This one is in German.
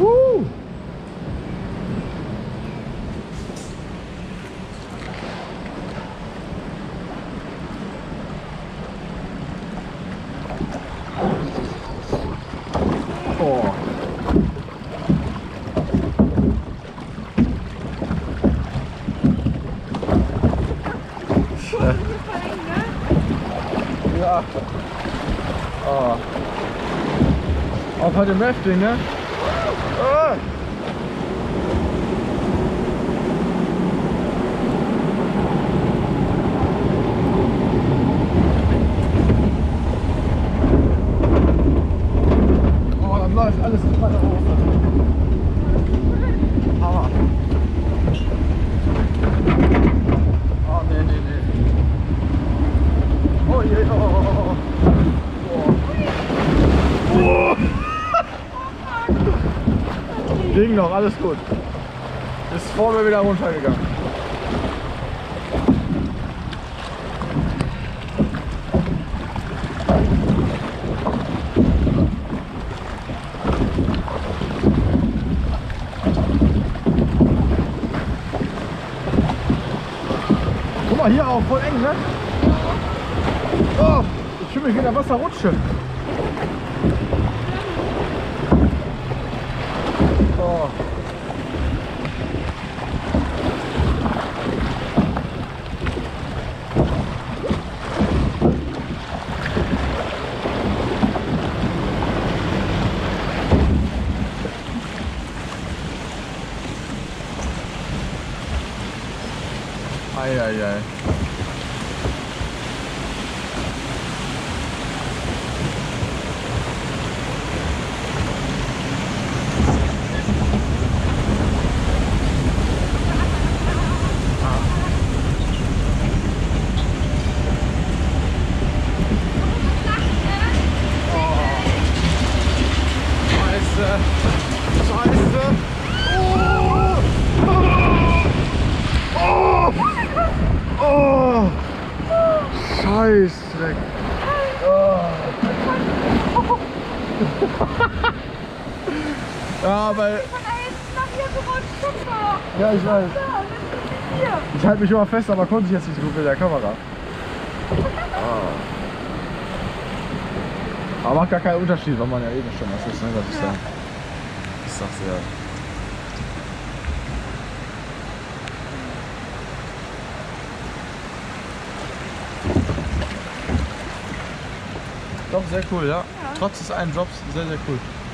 Oh. Ja. Oh. Auch heute im Rafting, ne? Oh. Oh, dann läuft alles gerade auf. Hammer. Oh, nee, nee, nee. Oh je, oh, oh, oh. Oh. Ging noch, alles gut. Ist vor mir wieder runtergegangen. Guck mal, hier auch voll eng, ne? Oh, ich fühle mich wie in der Wasserrutsche. Oh. Eieiei. Scheiße! Oh! Oh! Oh! Scheißdreck! Oh. Ja, weil... Ja, ich weiß. Ich halte mich immer fest, aber konnte ich jetzt nicht so gut mit der Kamera. Oh. Aber macht gar keinen Unterschied, weil man ja eben schon was ist, ne? Das ist ja. Ich sag's ja. Doch, sehr cool, ja. Trotz des einen Jobs sehr, sehr cool.